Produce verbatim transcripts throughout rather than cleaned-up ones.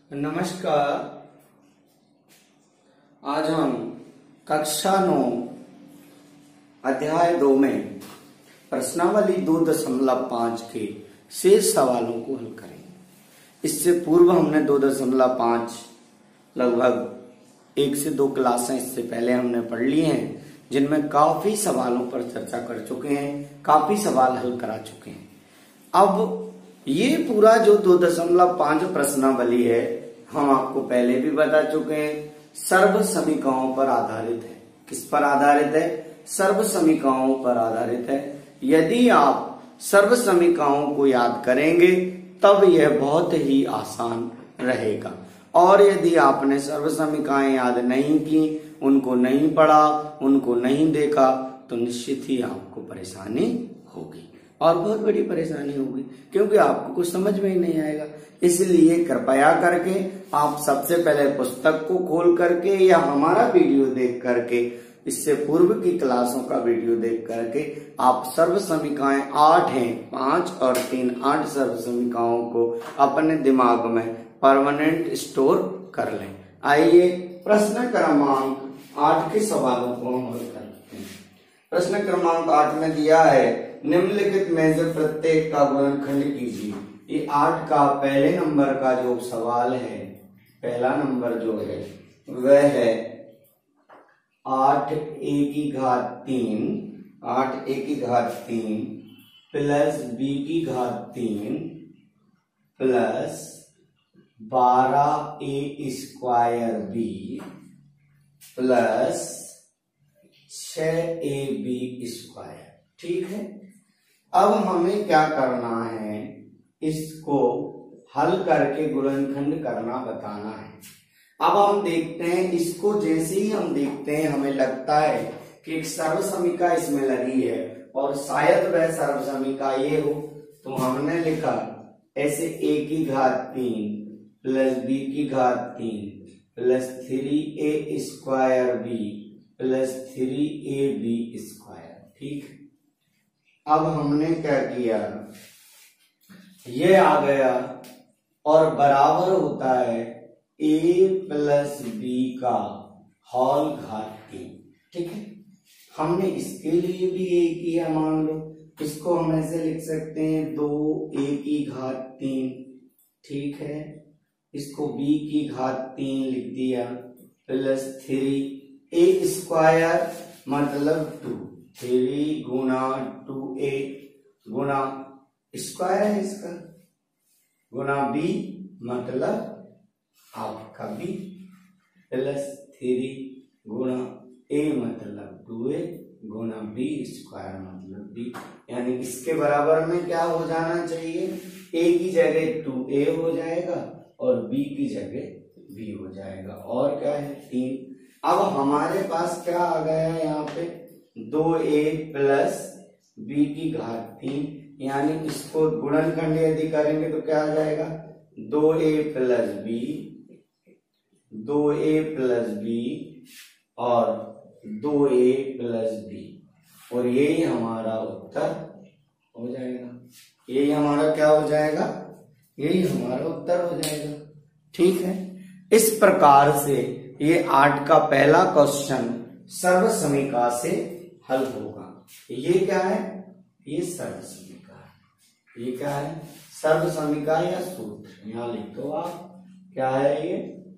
नमस्कार। आज हम कक्षा नौ अध्याय दो में प्रश्नावली दो दशमलव पांच के शेष सवालों को हल करेंगे। इससे पूर्व हमने दो दशमलव पांच लगभग एक से दो क्लासें इससे पहले हमने पढ़ ली हैं, जिनमें काफी सवालों पर चर्चा कर चुके हैं, काफी सवाल हल करा चुके हैं। अब ये पूरा जो दो दशमलव पांच प्रश्नावली है, हम आपको पहले भी बता चुके हैं, सर्व समीकरणों पर आधारित है। किस पर आधारित है? सर्व समीकरणों पर आधारित है। यदि आप सर्व समीकरणों को याद करेंगे तब यह बहुत ही आसान रहेगा, और यदि आपने सर्व समीकरण याद नहीं की, उनको नहीं पढ़ा, उनको नहीं देखा, तो निश्चित ही आपको परेशानी होगी, और बहुत बड़ी परेशानी होगी, क्योंकि आपको कुछ समझ में ही नहीं आएगा। इसलिए कृपया करके आप सबसे पहले पुस्तक को खोल करके या हमारा वीडियो देख करके, इससे पूर्व की क्लासों का वीडियो देख करके आप सर्व समीकरण आठ हैं, पांच और तीन, आठ सर्व समीकरणों को अपने दिमाग में परमानेंट स्टोर कर लें। आइए प्रश्न क्रमांक आठ के सवालों को हम हल करते हैं। प्रश्न क्रमांक आठ में दिया है, निम्नलिखित में से प्रत्येक का गुणनखंड कीजिए। ये आठ का पहले नंबर का जो सवाल है, पहला नंबर जो है वह है आठ ए की घात तीन, आठ ए की घात तीन प्लस बी की घात तीन प्लस बारह ए स्क्वायर बी प्लस छ ए बी स्क्वायर। ठीक है, अब हमें क्या करना है, इसको हल करके गुणनखंड करना बताना है। अब हम देखते हैं, इसको जैसे ही हम देखते हैं हमें लगता है कि एक सर्व समीकरण इसमें लगी है और शायद वह सर्व समीकरण ये हो, तो हमने लिखा ऐसे a की घात तीन प्लस b की घात तीन plus three a square b plus three a b square. ठीक, अब हमने क्या किया, ये आ गया और बराबर होता है a प्लस बी का होल घात तीन। ठीक है, हमने इसके लिए भी a किया, मान लो इसको हम ऐसे लिख सकते हैं दो a की घात तीन। ठीक है, इसको b की घात तीन लिख दिया प्लस थ्री ए स्क्वायर मतलब टू, थ्री गुना टू ए गुना स्क्वायर है इसका, गुना बी मतलब आपका बी प्लस थ्री गुना ए मतलब टू ए गुना बी स्क्वायर मतलब बी। यानी इसके बराबर में क्या हो जाना चाहिए, ए की जगह टू ए हो जाएगा और बी की जगह बी हो जाएगा, और क्या है तीन। अब हमारे पास क्या आ गया यहाँ पे, दो ए प्लस बी की घात तीन, यानी इसको गुणनखंड यदि करेंगे तो क्या आ जाएगा, दो ए प्लस बी, दो ए प्लस बी और दो ए प्लस बी, और यही हमारा उत्तर हो जाएगा। यही हमारा क्या हो जाएगा, यही हमारा उत्तर हो जाएगा। ठीक है, इस प्रकार से ये आठ का पहला क्वेश्चन सर्व समीकरण से हल होगा। ये क्या है, ये सर्व समीकरण, ये क्या है, सर्व समीकरण या सूत्र, यहां लिख दो आप, क्या है ये,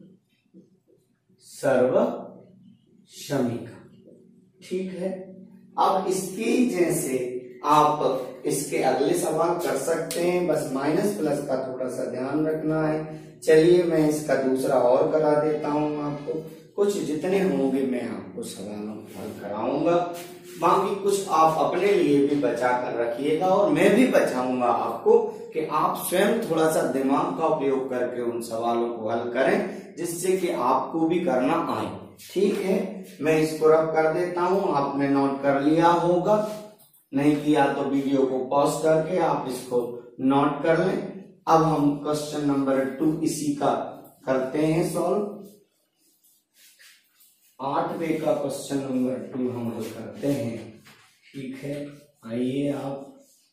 सर्व समीकरण। ठीक है, अब इसके जैसे आप इसके अगले सवाल कर सकते हैं, बस माइनस प्लस का थोड़ा सा ध्यान रखना है। चलिए मैं इसका दूसरा और करा देता हूं आपको, कुछ जितने होंगे मैं आपको सवालों को हल कराऊंगा, बाकी कुछ आप अपने लिए भी बचा कर रखिएगा और मैं भी बचाऊंगा आपको, कि आप स्वयं थोड़ा सा दिमाग का उपयोग करके उन सवालों को हल करें, जिससे कि आपको भी करना आए। ठीक है, मैं इसको रब कर देता हूं, आपने नोट कर लिया होगा, नहीं किया तो वीडियो को पॉज करके आप इसको नोट कर लें। अब हम क्वेश्चन नंबर टू इसी का करते हैं सॉल्व। आठवें का क्वेश्चन नंबर टू हम हल करते हैं। ठीक है, आइए आप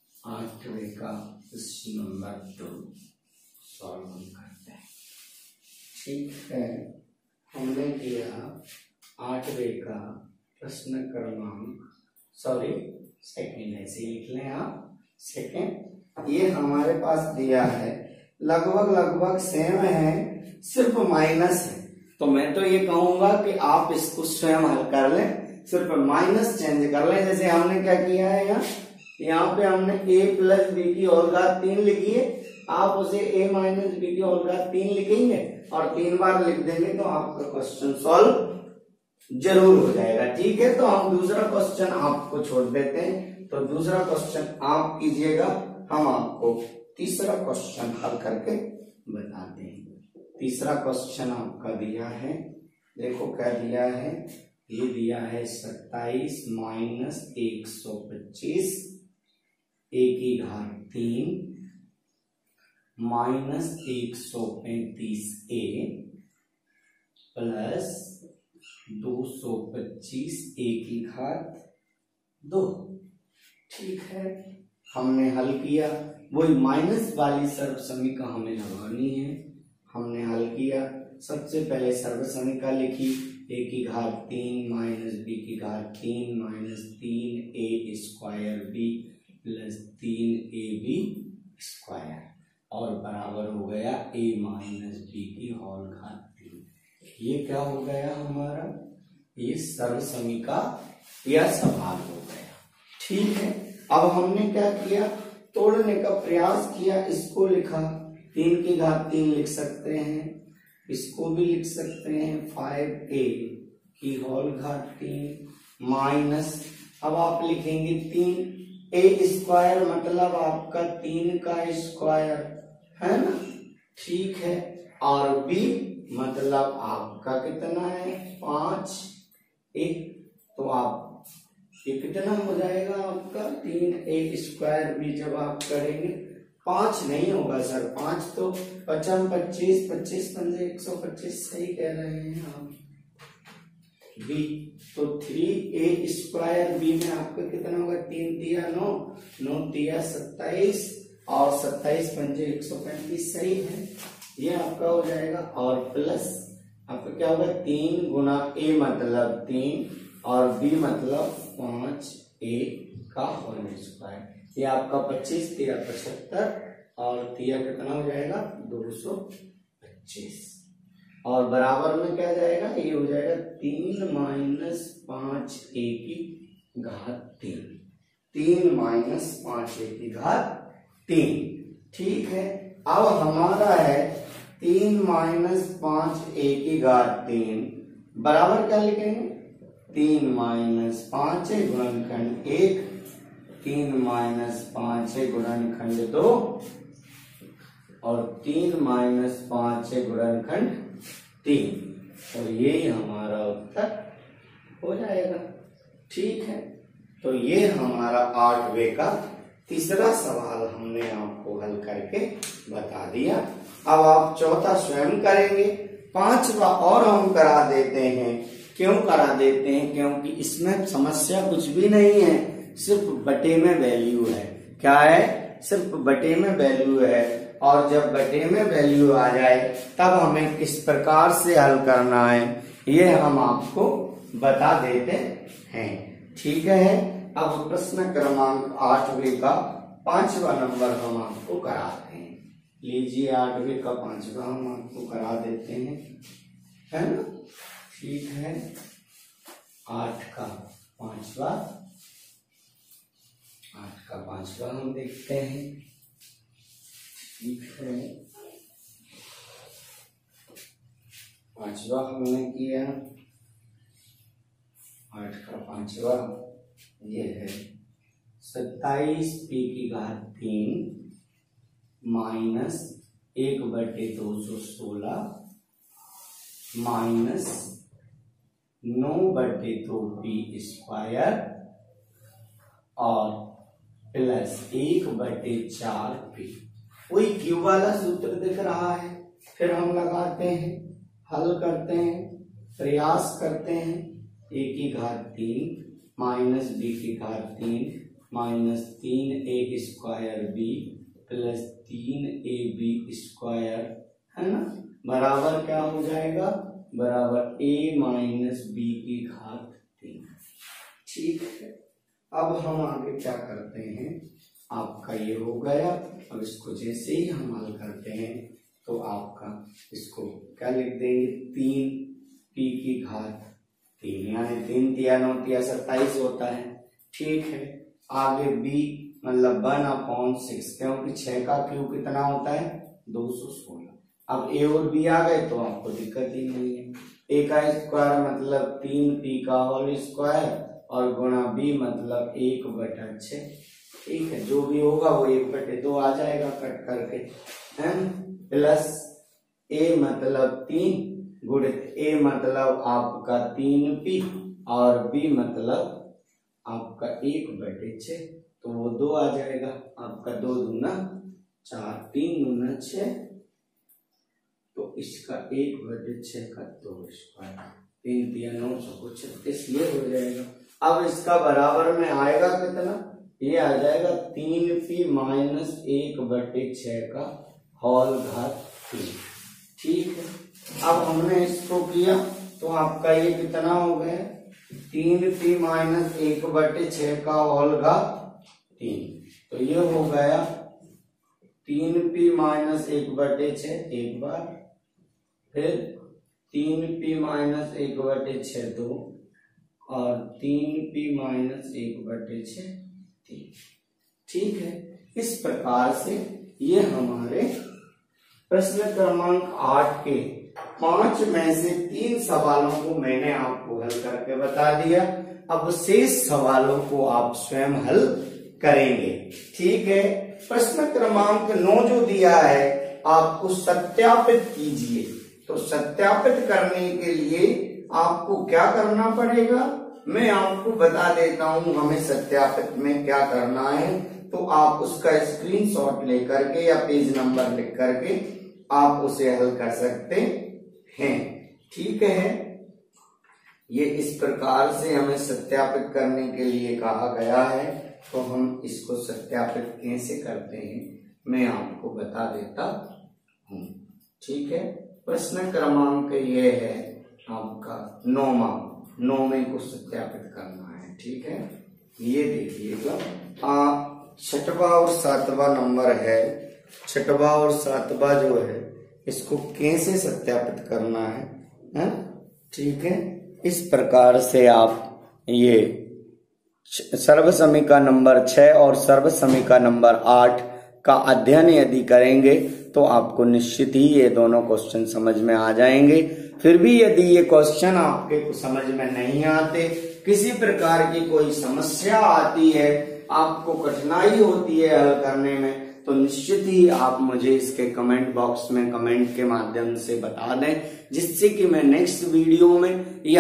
आठवें का क्वेश्चन नंबर टू सॉल्व करते हैं। ठीक है, हमने किया आठवें का प्रश्न क्रमांक, सॉरी सेकंड, ऐसे लिख लें आप सेकंड। ये हमारे पास दिया है लगभग लगभग सेम है, सिर्फ माइनस है, तो मैं तो ये कहूंगा कि आप इसको स्वयं हल कर लें, सिर्फ माइनस चेंज कर लें। जैसे हमने क्या किया है यहाँ यहाँ पे हमने a प्लस बी की होल घात तीन लिखी है, आप उसे a माइनस बी की होल घात तीन लिखेंगे और तीन बार लिख देंगे तो आपका क्वेश्चन सॉल्व जरूर हो जाएगा। ठीक है, तो हम दूसरा क्वेश्चन आपको छोड़ देते हैं, तो दूसरा क्वेश्चन आप कीजिएगा, हम आपको तीसरा क्वेश्चन हल करके बताते हैं। तीसरा क्वेश्चन आपका दिया है, देखो क्या दिया है, ये दिया है सत्ताईस माइनस एक सौ पच्चीस ए की घात तीन माइनस एक सौ पैंतीस ए प्लस दो सौ पच्चीस ए की घात दो। ठीक है, हमने हल किया, वही माइनस वाली सर्वसमीका हमें लगानी है। हमने हल किया, सबसे पहले सर्वसमीका लिखी, ए की घात तीन माइनस बी की घात तीन माइनस तीन ए स्क्वायर बी प्लस तीन ए बी स्क्वायर और बराबर हो गया ए माइनस बी की होल घात तीन। ये क्या हो गया हमारा, ये सर्वसमीका या सवाल हो गया। ठीक है, अब हमने क्या किया, तोड़ने का प्रयास किया, इसको लिखा, तीन की घात तीन लिख सकते हैं, इसको भी लिख सकते हैं फाइव ए की होल घात तीन माइनस, अब आप लिखेंगे तीन ए स्क्वायर मतलब आपका तीन का स्क्वायर है ना। ठीक है, और बी मतलब आपका कितना है पांच, एक, तो आप ये कितना हो जाएगा आपका तीन ए स्क्वायर बी, जब आप करेंगे पांच नहीं होगा सर, पांच तो पचम पच्चीस, पच्चीस पंजे एक सौ पच्चीस, सही कह रहे हैं आप। बी तो थ्री ए स्क्वायर बी में आपका कितना होगा, तीन दिया नौ, नौ दिया सत्ताईस और सत्ताईस पंजे एक सौ पैंतीस, सही है, ये आपका हो जाएगा। और प्लस आपका क्या होगा, तीन गुना ए मतलब तीन और बी मतलब पांच ए का होल स्क्वायर, ये आपका पच्चीस तिया पचहत्तर और तिया कितना हो जाएगा दो सौ पच्चीस और बराबर में क्या जाएगा, ये हो जाएगा तीन माइनस पांच ए की घात तीन, तीन माइनस पांच ए की घात तीन। ठीक है, अब हमारा है तीन माइनस पांच ए की घात तीन बराबर क्या लिखेंगे, तीन माइनस पांच गुणनखंड एक, तीन माइनस पांच गुणनखंड दो और तीन माइनस पांच गुणनखंड तीन, और यही हमारा उत्तर हो जाएगा। ठीक है, तो ये हमारा आठवें का तीसरा सवाल हमने आपको हल करके बता दिया। अब आप चौथा स्वयं करेंगे, पांचवा और हम करा देते हैं। क्यों करा देते हैं, क्योंकि इसमें समस्या कुछ भी नहीं है, सिर्फ बटे में वैल्यू है। क्या है, सिर्फ बटे में वैल्यू है, और जब बटे में वैल्यू आ जाए तब हमें किस प्रकार से हल करना है ये हम आपको बता देते हैं। ठीक है, अब प्रश्न क्रमांक आठवें का पांचवा नंबर हम आपको कराते हैं। लीजिए, आठवें का पांचवा हम आपको करा देते हैं, है ना। ठीक है, आठ का पांचवा, आठ का पांचवा हम देखते हैं। ठीक है, पांचवा हमने किया, आठ का पांचवा ये है सत्ताईस पी की घात तीन माइनस एक बटे दो सौ सोलह माइनस नौ बटे दो पी स्क्वायर और प्लस एक बटे चार पी। वही क्यू वाला सूत्र दिख रहा है, फिर हम लगाते हैं, हल करते हैं, प्रयास करते हैं। ए की घात तीन माइनस बी की घात तीन माइनस तीन ए स्क्वायर बी प्लस तीन ए बी स्क्वायर, है ना, बराबर क्या हो जाएगा, बराबर ए माइनस बी की घात तीन। ठीक है, अब हम आगे क्या करते हैं, आपका ये हो गया। अब इसको जैसे ही हम हल करते हैं तो आपका इसको क्या लिख देंगे, तीन पी की घात तीन, यानी तीन तिया नौ तिया सत्ताईस होता है। ठीक है, आगे बी मतलब वन अपॉन सिक्स, क्योंकि छह का क्यूब कितना होता है, दो सौ सोलह। अब ए और बी आ गए तो आपको दिक्कत ही नहीं है। ए का स्क्वायर मतलब तीन पी का होल स्क्वायर और गुणा बी मतलब एक बटा छह। ठीक है, जो भी होगा वो एक बटे दो आ जाएगा कट करके, है प्लस ए मतलब तीन गुणित ए मतलब आपका तीन पी और बी मतलब आपका एक बटे छह, तो वो दो आ जाएगा आपका, दो दूना चार, तीन दूना छह, तो इसका एक बटे छह का दो स्क्वायर, तीन तिया नौ सौ छत्तीस ये हो जाएगा। अब इसका बराबर में आएगा कितना, ये आ जाएगा तीन पी माइनस एक बटे छह का होल घात तीन। ठीक है, अब हमने इसको किया तो आपका ये कितना हो गया, तीन पी माइनस एक बटे छह का होल घात तीन, तो ये हो गया तीन पी माइनस एक बटे छह एक बार, फिर तीन पी माइनस एक बटे छह दो और तीन पी माइनस एक बटे छह तीन। ठीक है, इस प्रकार से ये हमारे प्रश्न क्रमांक आठ के पांच में से तीन सवालों को मैंने आपको हल करके बता दिया। अब शेष सवालों को आप स्वयं हल करेंगे। ठीक है, प्रश्न क्रमांक नौ जो दिया है आपको सत्यापित कीजिए। तो सत्यापित करने के लिए आपको क्या करना पड़ेगा, मैं आपको बता देता हूं हमें सत्यापित में क्या करना है। तो आप उसका स्क्रीनशॉट लेकर के या पेज नंबर लिख करके आप उसे हल कर सकते हैं। ठीक है, ये इस प्रकार से हमें सत्यापित करने के लिए कहा गया है। तो हम इसको सत्यापित कैसे करते हैं मैं आपको बता देता हूं। ठीक है, प्रश्न क्रमांक ये है आपका नौवां, नौवें को सत्यापित करना है। ठीक है, ये देखिएगा छठवां और सातवां नंबर है, छठवां और सातवां जो है इसको कैसे सत्यापित करना है, है? ठीक है, इस प्रकार से आप ये सर्वसमी का नंबर छह और सर्वसमी का नंबर आठ का अध्ययन यदि करेंगे तो आपको निश्चित ही ये दोनों क्वेश्चन समझ में आ जाएंगे। फिर भी यदि ये क्वेश्चन आपके को समझ में नहीं आते, किसी प्रकार की कोई समस्या आती है, आपको कठिनाई होती है हल करने में, तो निश्चित ही आप मुझे इसके कमेंट बॉक्स में कमेंट के माध्यम से बता दें, जिससे कि मैं नेक्स्ट वीडियो में या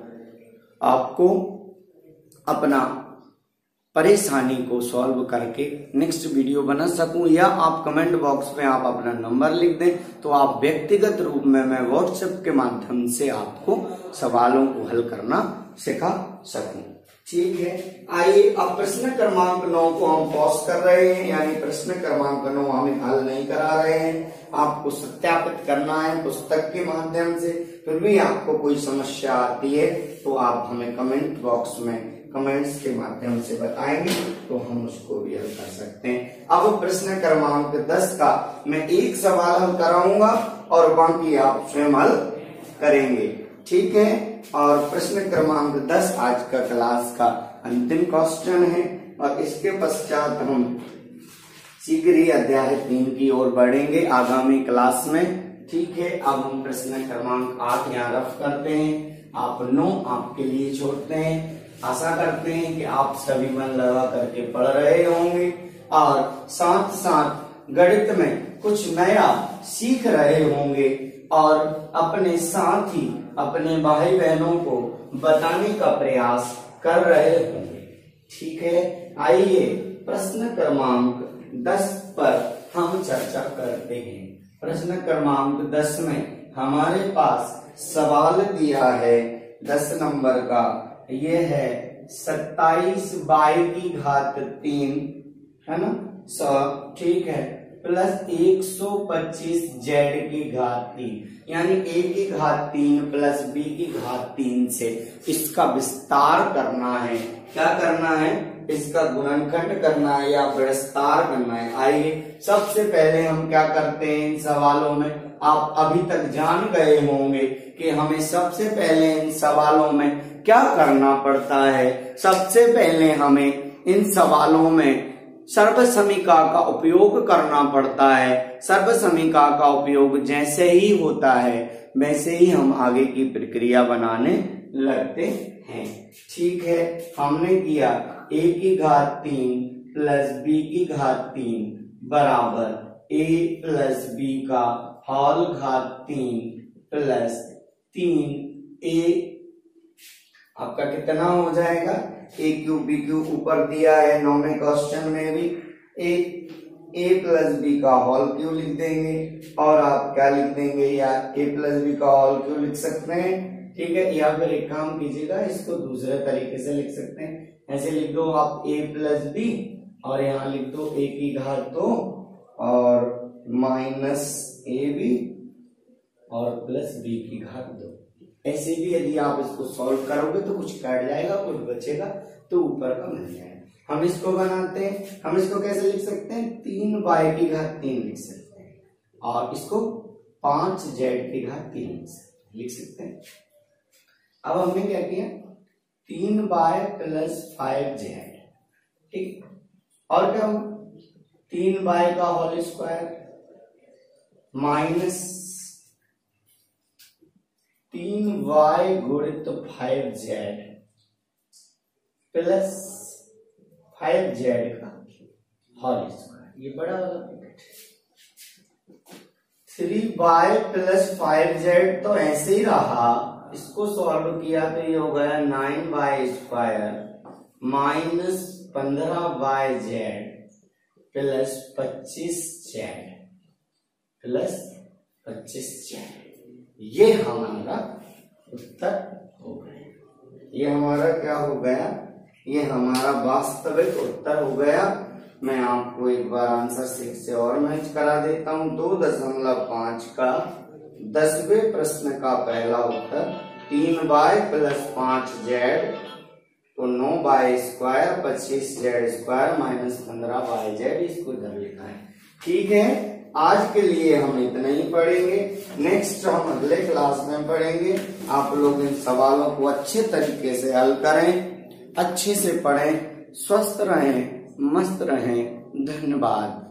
आपको अपना परेशानी को सॉल्व करके नेक्स्ट वीडियो बना सकूं। या आप कमेंट बॉक्स में आप अपना नंबर लिख दें तो आप व्यक्तिगत रूप में मैं व्हाट्सएप के माध्यम से आपको सवालों को हल करना सिखा सकूं। ठीक है, आइए अब प्रश्न क्रमांक नौ को हम पॉज कर रहे हैं, यानी प्रश्न क्रमांक नौ हमें हल नहीं करा रहे हैं, आपको सत्यापित करना है पुस्तक के माध्यम से। फिर भी आपको कोई समस्या आती है तो आप हमें कमेंट बॉक्स में कमेंट्स के माध्यम से बताएंगे तो हम उसको भी हल कर सकते हैं। अब प्रश्न क्रमांक दस का मैं एक सवाल हल कराऊंगा और बाकी आप स्वयं हल करेंगे। ठीक है, और प्रश्न क्रमांक दस आज का क्लास का अंतिम क्वेश्चन है और इसके पश्चात हम शीघ्र ही अध्याय तीन की ओर बढ़ेंगे आगामी क्लास में। ठीक है, अब हम प्रश्न क्रमांक आठ यहाँ रफ करते हैं, आप नौ आपके लिए छोड़ते हैं। आशा करते हैं कि आप सभी मन लगा करके पढ़ रहे होंगे और साथ साथ गणित में कुछ नया सीख रहे होंगे और अपने साथ ही अपने भाई बहनों को बताने का प्रयास कर रहे होंगे। ठीक है, आइए प्रश्न क्रमांक दस पर हम चर्चा करते हैं। प्रश्न क्रमांक दस में हमारे पास सवाल दिया है दस नंबर का, ये है सत्ताईस बाई की घात तीन, है ना। सो ठीक है, प्लस एक सौ पच्चीस जेड की घात तीन, यानी ए की घात तीन प्लस बी की घात तीन से इसका विस्तार करना है। क्या करना है? इसका गुणनखंड करना है या विस्तार करना है। आइए सबसे पहले हम क्या करते हैं इन सवालों में, आप अभी तक जान गए होंगे कि हमें सबसे पहले इन सवालों में क्या करना पड़ता है। सबसे पहले हमें इन सवालों में सर्वसमीका का उपयोग करना पड़ता है। सर्वसमीका का उपयोग जैसे ही होता है वैसे ही हम आगे की प्रक्रिया बनाने लगते हैं। ठीक है, हमने किया a की घात तीन प्लस b की घात तीन बराबर a प्लस b का होल घात तीन प्लस तीन a, आपका कितना हो जाएगा? ए क्यूब बी क्यूब ऊपर दिया है नौवें क्वेश्चन में भी, ए ए प्लस बी का होल क्यों लिख देंगे और आप क्या लिख देंगे या ए प्लस बी का होल क्यों लिख सकते हैं। ठीक है, या फिर एक काम कीजिएगा, इसको दूसरे तरीके से लिख सकते हैं। ऐसे लिख दो आप ए प्लस बी और यहाँ लिख दो ए की घात दो और माइनस ए बी और प्लस बी की घात दो। ऐसे भी यदि आप इसको सॉल्व करोगे तो कुछ कट जाएगा, कुछ बचेगा तो ऊपर का मिल जाएगा। हम इसको बनाते हैं, हम इसको कैसे लिख सकते हैं? तीन वाई की घात तीन लिख सकते हैं और इसको पांच जेड की घात तीन लिख सकते हैं। अब हमने क्या किया? तीन वाई प्लस फाइव जेड, ठीक, और क्या हो? तीन वाई का होल स्क्वायर माइनस तीन वाई गुणित five z plus five z का होल स्क्वायर, ये बड़ा वाला bracket. Three y plus five z तो ऐसे ही रहा, इसको सॉल्व किया तो ये हो गया नाइन वाई स्क्वायर माइनस पंद्रह वाई जेड प्लस पच्चीस जेड प्लस पच्चीस जेड। ये हमारा उत्तर हो गया। ये हमारा क्या हो गया? ये हमारा वास्तविक उत्तर हो गया। मैं आपको एक बार आंसर शीट से और मैच करा देता हूं। दो दशमलव पांच का दसवें प्रश्न का पहला उत्तर तीन वाई प्लस पांच जेड तो नौ वाई स्क्वायर पच्चीस जेड स्क्वायर माइनस पंद्रह वाई जेड, इसको इधर लिखा है। ठीक है, आज के लिए हम इतना ही पढ़ेंगे। नेक्स्ट हम अगले क्लास में पढ़ेंगे। आप लोग इन सवालों को अच्छे तरीके से हल करें, अच्छे से पढ़ें, स्वस्थ रहें, मस्त रहें। धन्यवाद।